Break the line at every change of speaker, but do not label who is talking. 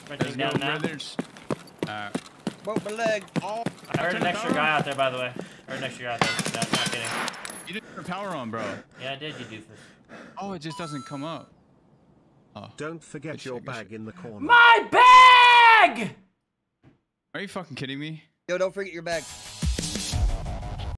Sprinting down now.
Broke my leg.
Oh,
I heard an extra guy out there, by the way. I heard an extra guy out there. No, I'm not kidding.
You didn't turn power on, bro.
Yeah, I did, you doofus.
Oh, it just doesn't come up. Oh.
Don't forget your bag in the corner.
My bag!
Are you fucking kidding me?
Yo, don't forget your bag.